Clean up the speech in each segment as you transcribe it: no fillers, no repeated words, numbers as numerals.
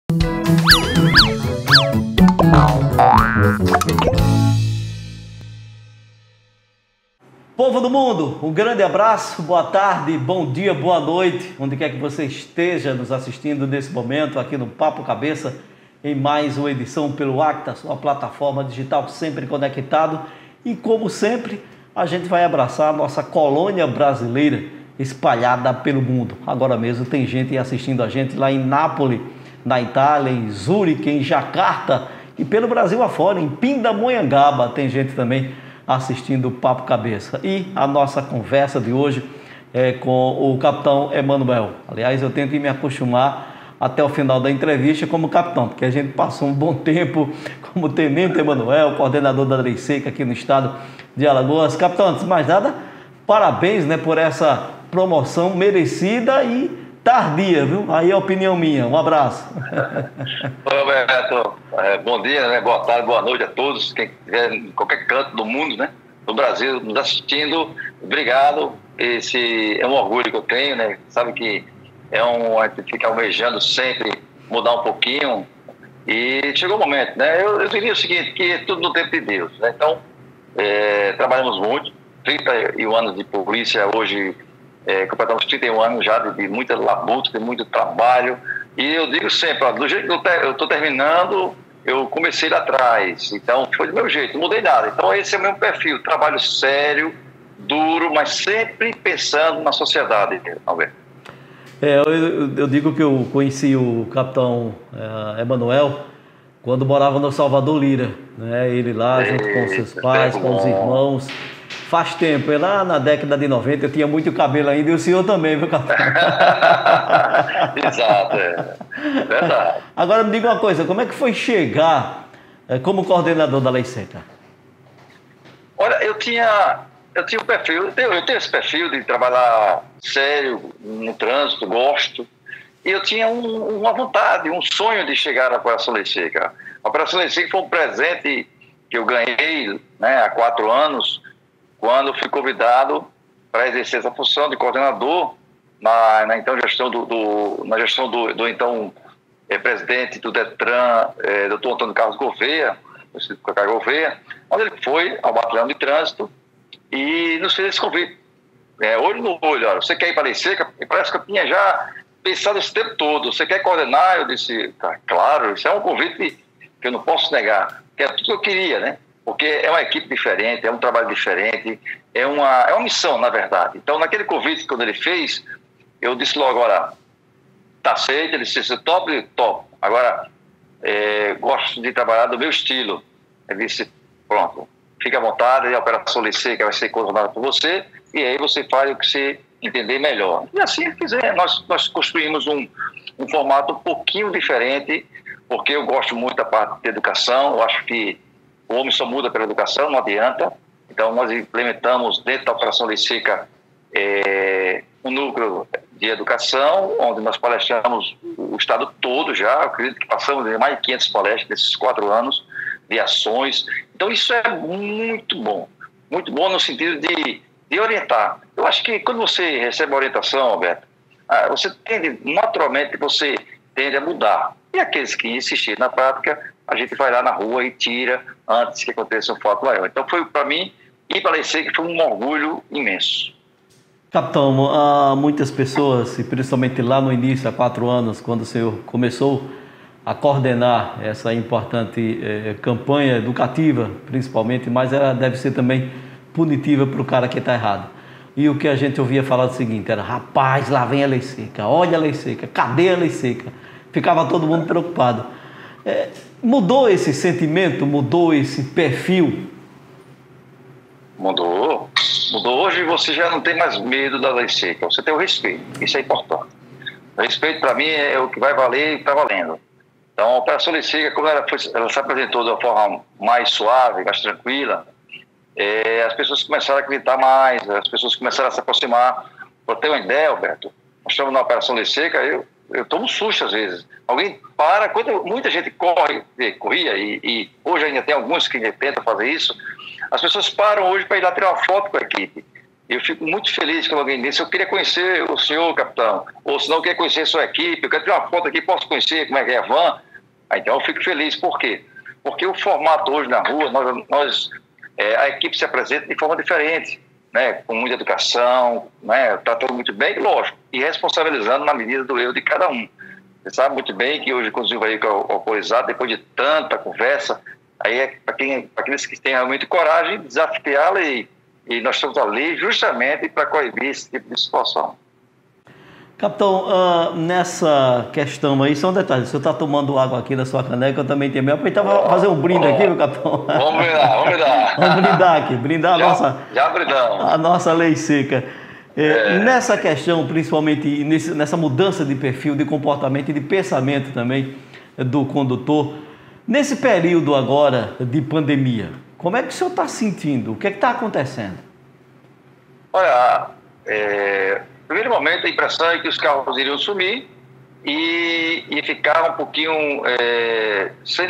Povo do mundo, um grande abraço, boa tarde, bom dia, boa noite, onde quer que você esteja nos assistindo nesse momento aqui no Papo Cabeça, em mais uma edição pelo Acta, sua plataforma digital sempre conectado. E como sempre, a gente vai abraçar a nossa colônia brasileira espalhada pelo mundo. Agora mesmo tem gente assistindo a gente lá em Nápoles, na Itália, em Zurique, em Jacarta e pelo Brasil afora, em Pindamonhangaba tem gente também assistindo o Papo Cabeça. E a nossa conversa de hoje é com o capitão Emanuel. Aliás, eu tenho que me acostumar até o final da entrevista como capitão, porque a gente passou um bom tempo como tenente Emanuel, coordenador da Lei Seca aqui no estado de Alagoas. Capitão, antes de mais nada, parabéns, né, por essa promoção merecida e tardia, viu? Aí é a opinião minha. Um abraço. Oi, Roberto. Bom dia, né? Boa tarde, boa noite a todos. Quem estiver em qualquer canto do mundo, né? Do Brasil, nos assistindo. Obrigado. Esse é um orgulho que eu tenho, né? Sabe que a gente fica almejando sempre mudar um pouquinho. E chegou o momento, né? Eu diria o seguinte, que é tudo no tempo de Deus, né? Então, trabalhamos muito. 31 anos de polícia hoje. Completamos 31 anos já de muita labuta, de muito trabalho. E eu digo sempre, ó, do jeito que eu estou terminando, eu comecei lá atrás. Então, foi do meu jeito, não mudei nada. Então, esse é o meu perfil. Trabalho sério, duro, mas sempre pensando na sociedade, Alberto. Eu digo que eu conheci o capitão Emanuel quando morava no Salvador Lira, né? Ele lá, junto com seus pais, com os irmãos. Faz tempo, lá na década de 90 eu tinha muito cabelo ainda e o senhor também, viu, capitão? Exato, verdade. Agora me diga uma coisa, como é que foi chegar como coordenador da Lei Seca? Olha, eu tinha um perfil, eu tenho esse perfil de trabalhar sério no trânsito, gosto, e eu tinha uma vontade, um sonho de chegar à Operação Lei Seca. A Operação Lei Seca foi um presente que eu ganhei, né, há 4 anos, quando fui convidado para exercer essa função de coordenador na então gestão na gestão do então presidente do Detran, Dr. Antônio Carlos Gouveia, onde ele foi ao batalhão de trânsito e nos fez esse convite. Olho no olho, olha, você quer ir para a Lei Seca? E parece que eu tinha já pensado esse tempo todo. Você quer coordenar? Eu disse, tá, claro, isso é um convite que eu não posso negar, que é tudo que eu queria, né? Porque é uma equipe diferente, é um trabalho diferente, é uma missão, na verdade. Então, naquele convite, quando ele fez, eu disse logo, agora, tá aceito, ele disse, top, top. Agora, gosto de trabalhar do meu estilo. Ele disse, pronto, fique à vontade, a Operação Lei Seca vai ser coordenada por você, e aí você faz o que você entender melhor. E assim fizemos, nós construímos um formato um pouquinho diferente, porque eu gosto muito da parte de educação, eu acho que o homem só muda pela educação, não adianta. Então, nós implementamos dentro da Operação Lei Seca um núcleo de educação, onde nós palestramos o estado todo já. Eu acredito que passamos de mais de 500 palestras nesses 4 anos de ações. Então, isso é muito bom no sentido de orientar. Eu acho que quando você recebe a orientação, Alberto, naturalmente você tende a mudar. E aqueles que insistirem na prática, a gente vai lá na rua e tira antes que aconteça um fato maior. Então, para mim, ir para a Lei Seca foi um orgulho imenso. Capitão, há muitas pessoas, e principalmente lá no início, há 4 anos, quando o senhor começou a coordenar essa importante campanha educativa, principalmente, mas ela deve ser também punitiva para o cara que está errado. E o que a gente ouvia falar do seguinte, era, rapaz, lá vem a Lei Seca, olha a Lei Seca, cadê a Lei Seca? Ficava todo mundo preocupado. Mudou esse sentimento, mudou esse perfil? Mudou. Hoje você já não tem mais medo da Lei Seca, você tem o respeito, isso é importante. O respeito para mim é o que vai valer e está valendo. Então a Operação Lei Seca, como ela se apresentou de uma forma mais suave, mais tranquila, as pessoas começaram a acreditar mais, as pessoas começaram a se aproximar. Para ter uma ideia, Alberto, nós estamos na Operação Lei Seca, eu tomo um susto às vezes. Alguém para, quando muita gente corria, e hoje ainda tem alguns que tentam fazer isso, as pessoas param hoje para ir lá tirar uma foto com a equipe. Eu fico muito feliz quando alguém diz: eu queria conhecer o senhor, capitão, ou se não, eu queria conhecer a sua equipe, eu quero tirar uma foto aqui, posso conhecer como é que é a van? Então eu fico feliz. Por quê? Porque o formato hoje na rua, a equipe se apresenta de forma diferente, né? Com muita educação, né? Tratando muito bem, lógico, e responsabilizando na medida do erro de cada um. Você sabe muito bem que hoje conduzir um veículo alcoolizado, depois de tanta conversa, aí é para aqueles que têm realmente coragem de desafiar a lei. E nós estamos ali justamente para coibir esse tipo de situação. Capitão, nessa questão aí, só um detalhe: o senhor está tomando água aqui da sua caneca, eu também tenho. Aproveitar para fazer um brinde aqui, meu capitão. Vamos brindar. Vamos brindar aqui, brindar já brindamos. A nossa lei seca. Nessa questão, principalmente nessa mudança de perfil, de comportamento e de pensamento também do condutor, nesse período agora de pandemia, como é que o senhor está sentindo? O que é que está acontecendo? Olha, no primeiro momento a impressão é que os carros iriam sumir e ficar um pouquinho sem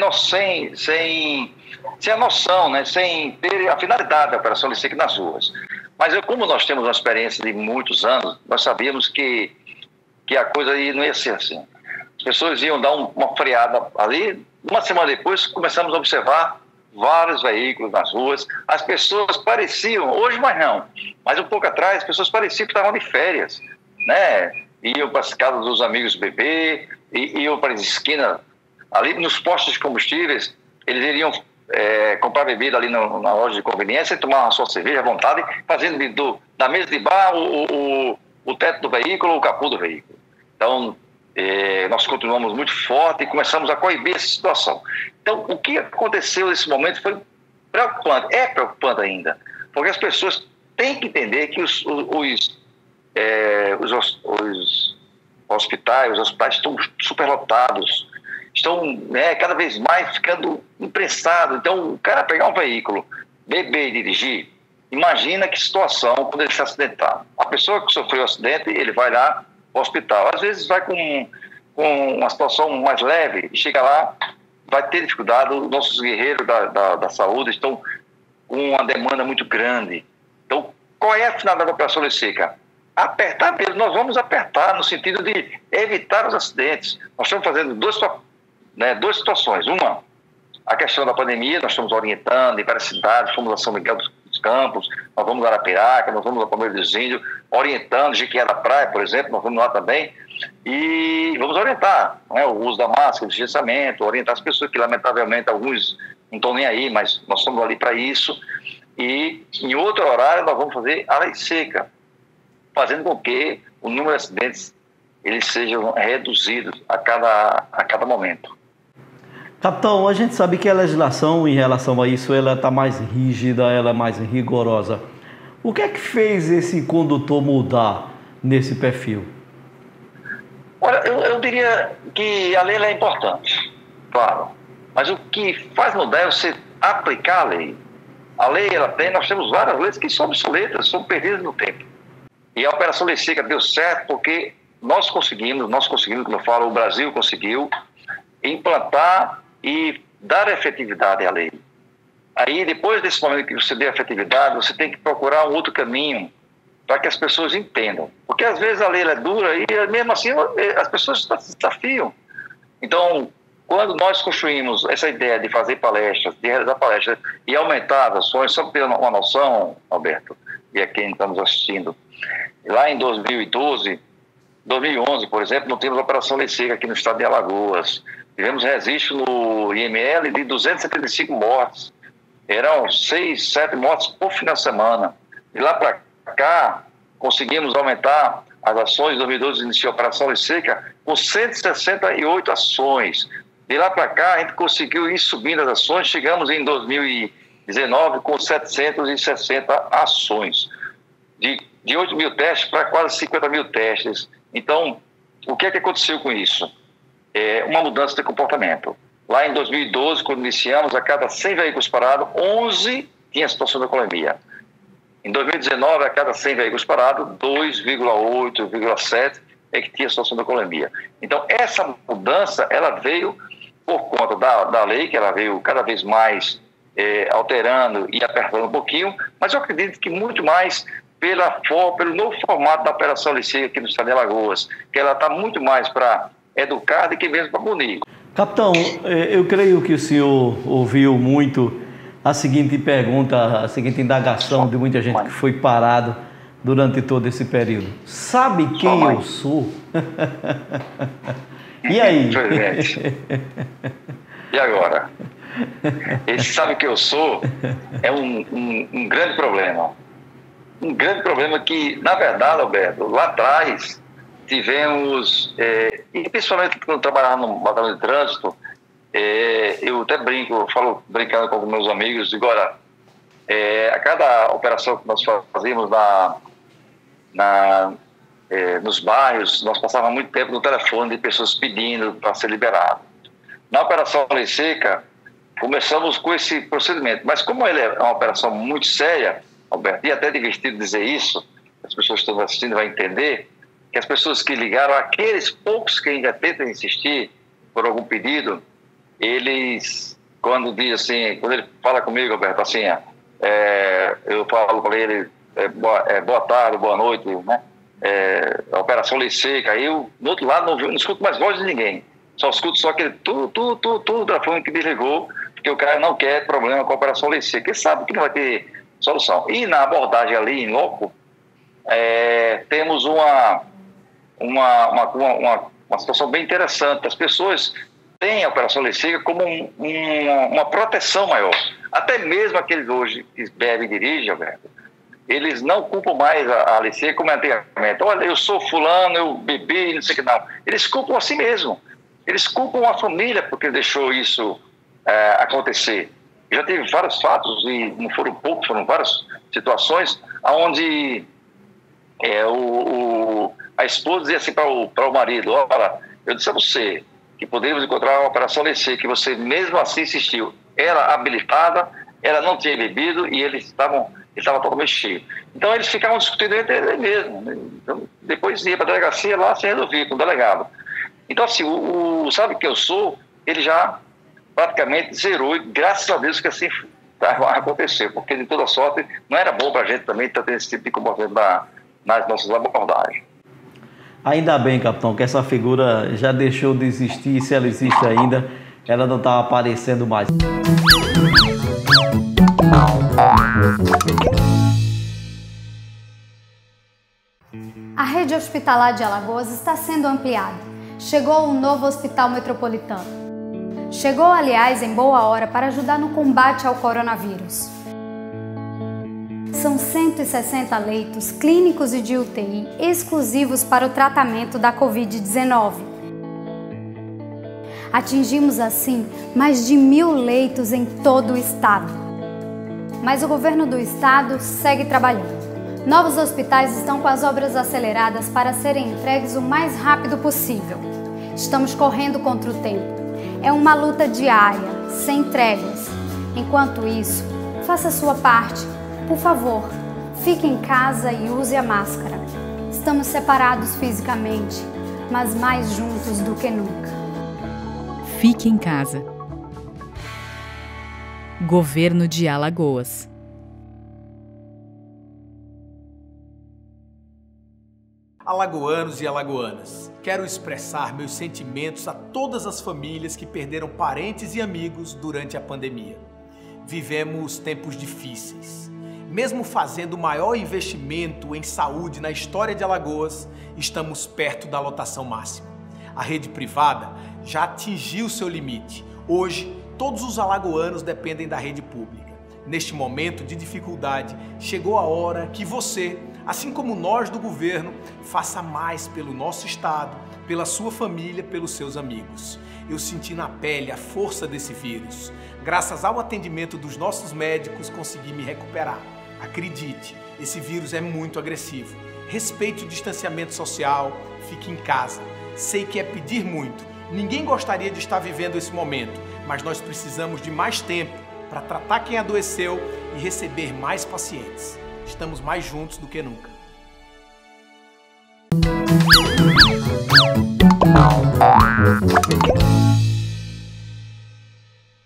a noção, né? Sem ter a finalidade da Operação Lei Seca nas ruas. Mas como nós temos uma experiência de muitos anos, nós sabíamos que a coisa não ia ser assim. As pessoas iam dar uma freada ali. Uma semana depois, começamos a observar vários veículos nas ruas. As pessoas pareciam, hoje mais não, mas um pouco atrás, as pessoas pareciam que estavam de férias, né? Iam para as casas dos amigos beber, iam para as esquinas, ali nos postos de combustíveis, eles iriam comprar bebida ali na loja de conveniência e tomar a sua cerveja à vontade, fazendo da mesa de bar o teto do veículo, o capô do veículo. Então, nós continuamos muito forte e começamos a coibir essa situação. Então, o que aconteceu nesse momento foi preocupante, é preocupante ainda, porque as pessoas têm que entender que os hospitais estão superlotados, estão cada vez mais ficando impressados. Então, o cara pegar um veículo, beber e dirigir, imagina que situação quando ele se acidentar. A pessoa que sofreu o acidente, ele vai lá ao hospital. Às vezes vai com uma situação mais leve e chega lá, vai ter dificuldade. Os nossos guerreiros da saúde estão com uma demanda muito grande. Então, qual é a finalidade da Operação Lei Seca? Apertar mesmo. Nós vamos apertar no sentido de evitar os acidentes. Nós estamos fazendo duas situações. Uma, a questão da pandemia, nós estamos orientando em várias cidades, fomos a São Miguel dos Campos, nós vamos a Arapiraca, nós vamos a Palmeira dos Índios, orientando, Jequié da Praia, por exemplo, nós vamos lá também, e vamos orientar, né, o uso da máscara, o distanciamento, orientar as pessoas que, lamentavelmente, alguns não estão nem aí, mas nós estamos ali para isso. E em outro horário nós vamos fazer a lei seca, fazendo com que o número de acidentes eles sejam reduzidos a cada momento. Capitão, a gente sabe que a legislação em relação a isso ela está mais rígida, ela é mais rigorosa. O que é que fez esse condutor mudar nesse perfil? Olha, eu diria que a lei é importante, claro. Mas o que faz mudar é você aplicar a lei. A lei, nós temos várias leis que são obsoletas, são perdidas no tempo. E a Operação Lei Seca deu certo porque nós conseguimos, como eu falo, o Brasil conseguiu implantar e dar efetividade à lei. Aí, depois desse momento que você deu efetividade, você tem que procurar um outro caminho para que as pessoas entendam. Porque, às vezes, a lei é dura e, mesmo assim, as pessoas se desafiam. Então, quando nós construímos essa ideia de fazer palestras, de realizar palestras e aumentar as ações, só para ter uma noção, Alberto, e a quem estamos assistindo, lá em 2011, por exemplo, não temos Operação Lei Seca aqui no estado de Alagoas. Tivemos registro no IML de 275 mortes. Eram 6, 7 mortes por final de semana. De lá para cá, conseguimos aumentar as ações. Em 2012, iniciou a Operação Lei Seca com 168 ações. De lá para cá, a gente conseguiu ir subindo as ações. Chegamos em 2019 com 760 ações. De 8 mil testes para quase 50 mil testes. Então, o que é que aconteceu com isso? Uma mudança de comportamento. Lá em 2012, quando iniciamos, a cada 100 veículos parados, 11 tinha situação de alcoolemia. Em 2019, a cada 100 veículos parados, 2,8, 2,7 é que tinha situação de alcoolemia. Então, essa mudança, ela veio por conta da lei, que ela veio cada vez mais alterando e apertando um pouquinho, mas eu acredito que muito mais pelo novo formato da Operação Licei aqui no estado de Alagoas, que ela está muito mais para educar do que mesmo para punir. Capitão, eu creio que o senhor ouviu muito a seguinte pergunta, a seguinte indagação de muita gente que foi parado durante todo esse período. Sabe quem eu sou? E aí? E agora? Esse sabe que eu sou é um grande problema. Um grande problema que, na verdade, Alberto, lá atrás tivemos, e principalmente quando eu trabalhava no batalhão de trânsito, eu até falo brincando com meus amigos, digo, olha, a cada operação que nós fazíamos nos bairros, nós passávamos muito tempo no telefone de pessoas pedindo para ser liberado. Na Operação Lei Seca, começamos com esse procedimento, mas como ele é uma operação muito séria, Alberto, e até divertido dizer isso, as pessoas que estão assistindo vão entender, que as pessoas que ligaram, aqueles poucos que ainda tentam insistir por algum pedido, eles, quando ele fala comigo, Alberto, assim, eu falo para ele, boa tarde, boa noite, né? A Operação Lei Seca, aí eu, do outro lado, não escuto mais voz de ninguém, só escuto só aquele tudo da forma que desligou, porque o cara não quer problema com a Operação Lei Seca, ele sabe que não vai ter solução. E na abordagem ali, em loco, temos uma situação bem interessante. As pessoas têm a Operação Lei Seca como uma proteção maior. Até mesmo aqueles hoje que bebem e dirigem, Alberto, eles não culpam mais a Lei Seca como antigamente. Olha, eu sou fulano, eu bebi, não sei o que não. Eles culpam a si mesmo. Eles culpam a família porque deixou isso acontecer. Já teve vários fatos, e não foram poucos, foram várias situações, onde a esposa dizia assim para o marido, olha, eu disse a você que poderíamos encontrar uma Operação Lei Seca, que você mesmo assim insistiu. Era habilitada, ela não tinha bebido e ele estava totalmente cheio. Então eles ficavam discutindo entre eles mesmo. Então, depois ia para a delegacia lá se resolvia com o delegado. Então assim, sabe que eu sou, ele já praticamente zerou, e graças a Deus que assim aconteceu, porque de toda sorte não era bom para a gente também estar tendo esse tipo de comportamento nas nossas abordagens. Ainda bem, capitão, que essa figura já deixou de existir, e se ela existe ainda, ela não está aparecendo mais. A rede hospitalar de Alagoas está sendo ampliada. Chegou um novo hospital metropolitano. Chegou, aliás, em boa hora para ajudar no combate ao coronavírus. São 160 leitos clínicos e de UTI exclusivos para o tratamento da Covid-19. Atingimos, assim, mais de 1.000 leitos em todo o estado. Mas o governo do estado segue trabalhando. Novos hospitais estão com as obras aceleradas para serem entregues o mais rápido possível. Estamos correndo contra o tempo. É uma luta diária, sem tréguas. Enquanto isso, faça a sua parte. Por favor, fique em casa e use a máscara. Estamos separados fisicamente, mas mais juntos do que nunca. Fique em casa. Governo de Alagoas. Alagoanos e alagoanas, quero expressar meus sentimentos a todas as famílias que perderam parentes e amigos durante a pandemia. Vivemos tempos difíceis. Mesmo fazendo o maior investimento em saúde na história de Alagoas, estamos perto da lotação máxima. A rede privada já atingiu seu limite. Hoje, todos os alagoanos dependem da rede pública. Neste momento de dificuldade, chegou a hora que você, assim como nós do governo, faça mais pelo nosso estado, pela sua família, pelos seus amigos. Eu senti na pele a força desse vírus. Graças ao atendimento dos nossos médicos, consegui me recuperar. Acredite, esse vírus é muito agressivo. Respeite o distanciamento social, fique em casa. Sei que é pedir muito. Ninguém gostaria de estar vivendo esse momento, mas nós precisamos de mais tempo para tratar quem adoeceu e receber mais pacientes. Estamos mais juntos do que nunca.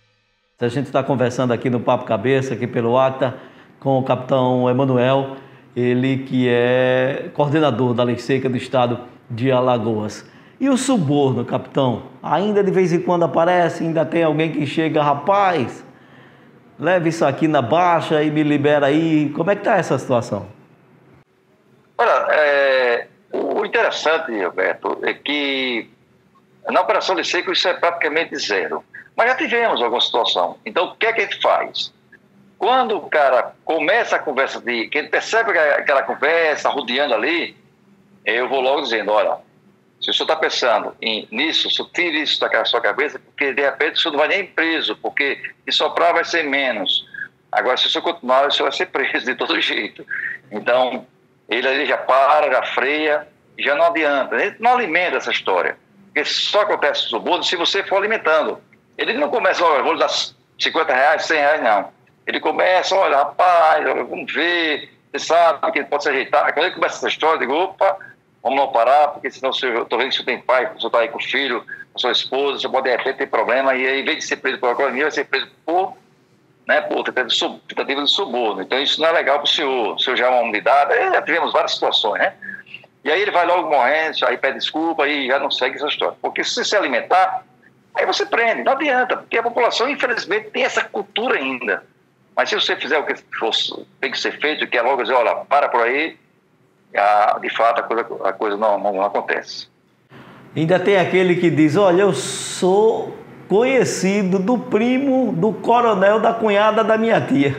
A gente está conversando aqui no Papo Cabeça, aqui pelo Acta, com o capitão Emanuel. ele que é coordenador da Lei Seca do estado de Alagoas. E o suborno, capitão? Ainda de vez em quando aparece, ainda tem alguém que chega, rapaz, leve isso aqui na baixa e me libera aí. Como é que está essa situação? Olha, o interessante, Alberto, é que na Operação Lei Seca isso é praticamente zero. Mas já tivemos alguma situação. Então, o que é que a gente faz? Quando o cara começa a conversa, que ele percebe aquela conversa rodeando ali, eu vou logo dizendo, olha, se o senhor está pensando nisso, o senhor tire isso da sua cabeça, porque de repente o senhor não vai nem preso, porque se soprar vai ser menos. Agora, se o senhor continuar, o senhor vai ser preso de todo jeito. Então, ele ali já para, já freia, já não adianta. Ele não alimenta essa história. Porque só acontece no suborno se você for alimentando. Ele não começa, olha, vou lhe dar R$50, R$100, não. Ele começa, olha, rapaz, vamos ver, você sabe que ele pode se ajeitar. Quando ele começa essa história, eu digo, opa, vamos não parar, porque senão eu estou vendo que você tem pai, você está aí com o filho, com a sua esposa, você pode de repente ter problema, e aí, em vez de ser preso por economia, vai ser preso por tentativa de suborno. Então isso não é legal para o senhor já é uma unidade, já tivemos várias situações, né? E aí ele vai logo morrendo, aí pede desculpa e já não segue essa história. Porque se você se alimentar, aí você prende, não adianta, porque a população, infelizmente, tem essa cultura ainda. Mas se você fizer o que tem que ser feito, que é logo dizer, olha, para por aí, de fato a coisa não acontece. Ainda tem aquele que diz, olha, eu sou conhecido do primo do coronel da cunhada da minha tia.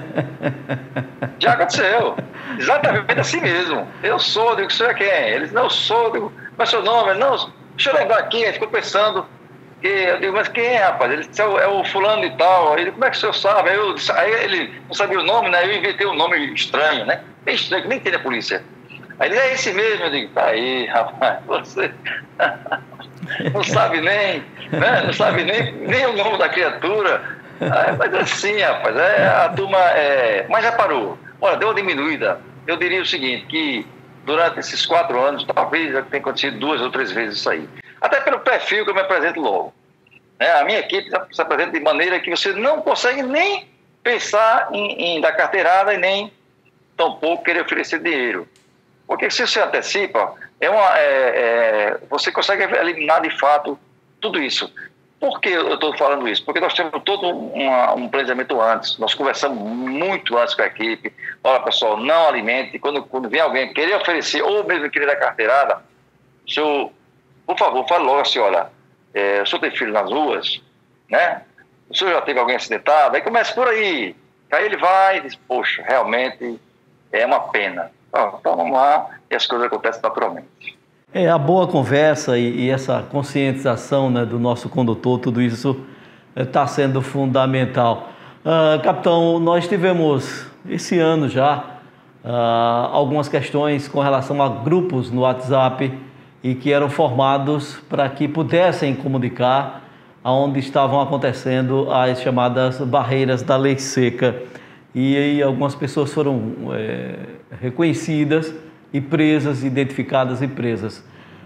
Já aconteceu, exatamente assim mesmo. Eu sou, digo, o senhor é quem? Eles, não, eu sou, digo, mas seu nome? Ele, não, deixa eu lembrar aqui, ele ficou pensando, eu digo, mas quem é, rapaz? Ele disse, é o fulano e tal. Ele, como é que o senhor sabe? Aí ele não sabia o nome, né? Eu inventei um nome estranho, né? Bem estranho, que nem tem na polícia. Aí ele, é esse mesmo. Eu digo, tá aí, rapaz, você não sabe nem, né? Não sabe nem o nome da criatura. Mas assim, rapaz, a turma, mas já parou. Olha, deu uma diminuída. Eu diria o seguinte, que durante esses 4 anos, talvez já tenha acontecido 2 ou 3 vezes isso aí. Até pelo perfil que eu me apresento logo. A minha equipe se apresenta de maneira que você não consegue nem pensar em dar carteirada e nem tampouco querer oferecer dinheiro. Porque se você antecipa, você consegue eliminar de fato tudo isso. Por que eu estou falando isso? Porque nós temos todo um planejamento antes, nós conversamos muito antes com a equipe. Olha, pessoal, não alimente. Quando vem alguém querer oferecer ou mesmo querer dar carteirada, o senhor, por favor, fale logo assim, olha, o senhor tem filho nas ruas, né? O senhor já teve alguém acidentado? Aí começa por aí. Aí ele vai e diz, poxa, realmente é uma pena. Então vamos lá, e as coisas acontecem naturalmente. A boa conversa e essa conscientização, né, do nosso condutor, tudo isso está sendo fundamental. Capitão, nós tivemos esse ano já algumas questões com relação a grupos no WhatsApp e que eram formados para que pudessem comunicar aonde estavam acontecendo as chamadas barreiras da Lei Seca. E aí algumas pessoas foram reconhecidas e presas, identificadas e presas.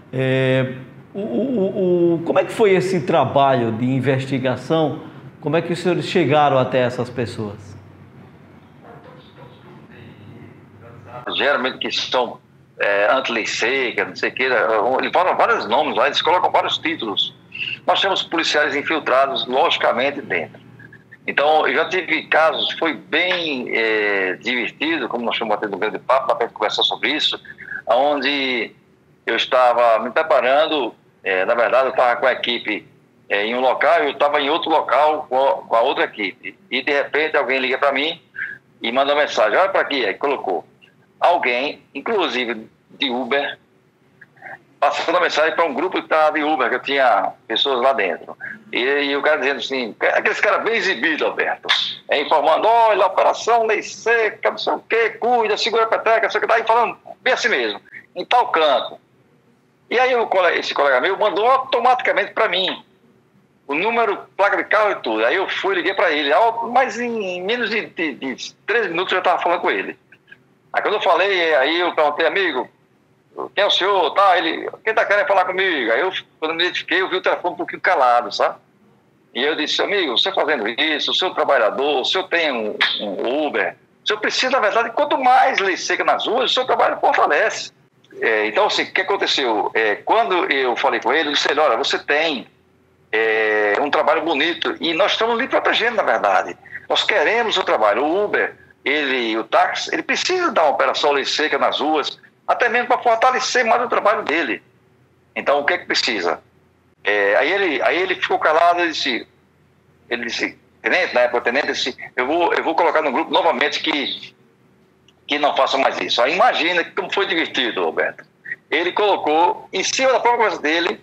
Como é que foi esse trabalho de investigação? Como é que os senhores chegaram até essas pessoas? Geralmente que são anti-lei seca, não sei o que, eles falam vários nomes lá, eles colocam vários títulos. Nós temos policiais infiltrados, logicamente, dentro. Então, eu já tive casos, foi bem divertido, como nós estamos batendo um grande papo, para conversar sobre isso, onde eu estava me preparando, na verdade, eu estava com a equipe em um local, eu estava em outro local com a outra equipe. E, de repente, alguém liga para mim e manda uma mensagem, olha para aqui, aí colocou. Alguém, inclusive de Uber, passando a mensagem para um grupo que estava de Uber, que eu tinha pessoas lá dentro. E o cara dizendo assim, aqueles caras bem exibidos, Alberto, informando, olha, operação Lei Seca, não sei o quê, cuida, segura a peteca, não sei o que, tá aí falando bem assim mesmo, em tal canto. E aí esse colega meu mandou automaticamente para mim o número, placa de carro e tudo. Aí eu fui, liguei para ele, mas em menos de 3 minutos eu já estava falando com ele. Aí quando eu falei, aí eu perguntei, amigo, quem é o senhor? Tá, ele, quem tá querendo falar comigo? Aí eu, quando me identifiquei, eu vi o telefone um pouquinho calado, sabe? E eu disse, amigo, você fazendo isso, o senhor trabalhador, o senhor tem um Uber? O senhor precisa, na verdade, quanto mais lei seca nas ruas, o seu trabalho fortalece. Então, assim, o que aconteceu? Quando eu falei com ele, eu disse: olha, você tem um trabalho bonito e nós estamos lhe protegendo, na verdade. Nós queremos o trabalho. O Uber, o táxi, ele precisa dar uma operação lei seca nas ruas, até mesmo para fortalecer mais o trabalho dele. Então, o que é que precisa? Aí ele ficou calado e disse, tenente, na época, o tenente disse: eu vou colocar no grupo novamente que não faça mais isso. Aí imagina como foi divertido, Roberto. Ele colocou em cima da própria conversa dele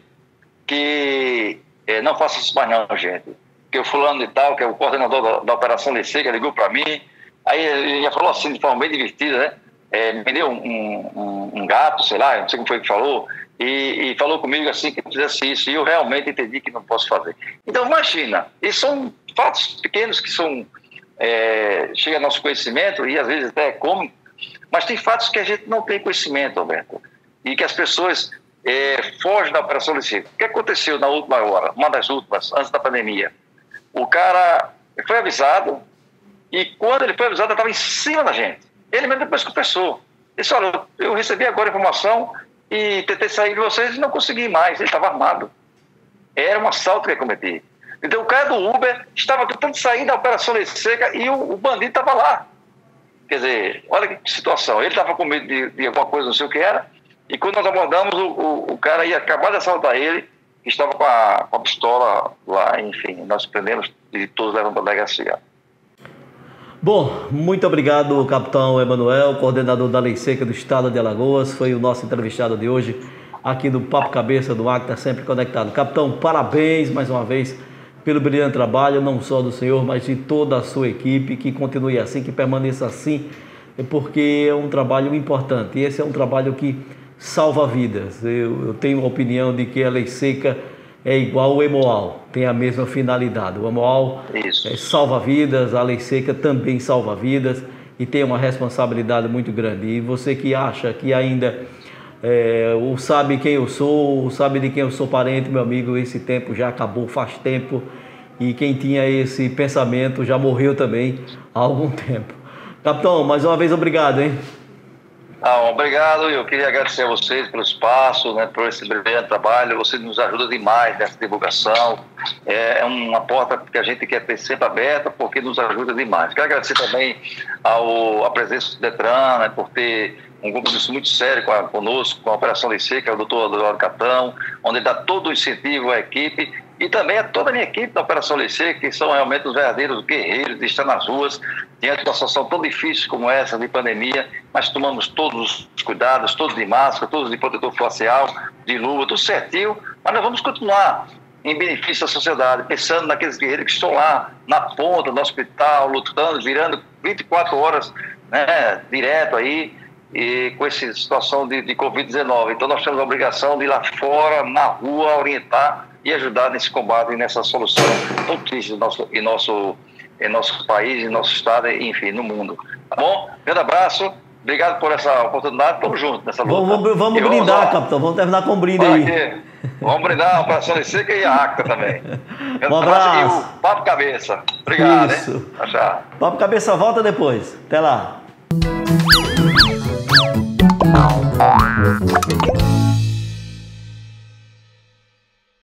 que não faça isso mais não, gente. Que o fulano e tal, que é o coordenador da Operação Lei Seca, ligou para mim. Aí ele já falou assim, de forma bem divertida, né? Me deu um gato, sei lá, não sei como foi que falou, e falou comigo assim que eu fizesse isso, e eu realmente entendi que não posso fazer. Então, imagina, esses são fatos pequenos que chegam ao nosso conhecimento, e às vezes até é cômico, mas tem fatos que a gente não tem conhecimento, Alberto, e que as pessoas fogem da Operação Lei Seca. O que aconteceu na última hora, uma das últimas, antes da pandemia? O cara foi avisado, e quando ele foi avisado, ele estava em cima da gente. Ele mesmo depois confessou. Ele disse: olha, eu recebi agora a informação e tentei sair de vocês e não consegui mais. Ele estava armado. Era um assalto que ele cometeu. Então o cara do Uber estava tentando sair da Operação Lei Seca e o bandido estava lá. Quer dizer, olha que situação. Ele estava com medo de alguma coisa, não sei o que era, e quando nós abordamos, o cara ia acabar de assaltar ele, estava com a pistola lá, enfim, nós prendemos e todos levam para a delegacia. Bom, muito obrigado, capitão Emanuel, coordenador da Lei Seca do Estado de Alagoas. Foi o nosso entrevistado de hoje aqui no Papo Cabeça do Acta Sempre Conectado. Capitão, parabéns mais uma vez pelo brilhante trabalho, não só do senhor, mas de toda a sua equipe. Que continue assim, que permaneça assim, porque é um trabalho importante. E esse é um trabalho que salva vidas. Eu tenho a opinião de que a Lei Seca é igual o EMOAL, tem a mesma finalidade. O EMOAL salva vidas, a Lei Seca também salva vidas e tem uma responsabilidade muito grande. E você que acha que ainda sabe quem eu sou, sabe de quem eu sou parente, meu amigo, esse tempo já acabou faz tempo, e quem tinha esse pensamento já morreu também há algum tempo. Capitão, mais uma vez obrigado, hein? Obrigado, eu queria agradecer a vocês pelo espaço, né, por esse brilhante trabalho. Você nos ajuda demais nessa divulgação, é uma porta que a gente quer ter sempre aberta, porque nos ajuda demais. Quero agradecer também a presença do Detran, né, por ter um compromisso muito sério conosco, com a Operação Lei Seca, que é o doutor Eduardo Catão, onde dá todo o incentivo à equipe, e também a toda a minha equipe da Operação Lei Seca, que são realmente os verdadeiros guerreiros de estar nas ruas, diante de uma situação tão difícil como essa de pandemia, mas tomamos todos os cuidados, todos de máscara, todos de protetor facial, de luva, tudo certinho, mas nós vamos continuar em benefício da sociedade, pensando naqueles guerreiros que estão lá na ponta do hospital, lutando, virando 24 horas, né, direto aí, e com essa situação de Covid-19. Então nós temos a obrigação de ir lá fora, na rua, orientar e ajudar nesse combate e nessa solução tão triste em nosso país, em nosso estado, enfim, no mundo. Tá bom? Grande abraço, obrigado por essa oportunidade, estamos juntos nessa luta. Vamos brindar, capitão, vamos terminar com um brinde aí. Vamos brindar a Operação Lei Seca e a ACTA também. Um abraço. E o Papo Cabeça. Obrigado, Isso. Hein? Tchau. Papo Cabeça volta depois. Até lá.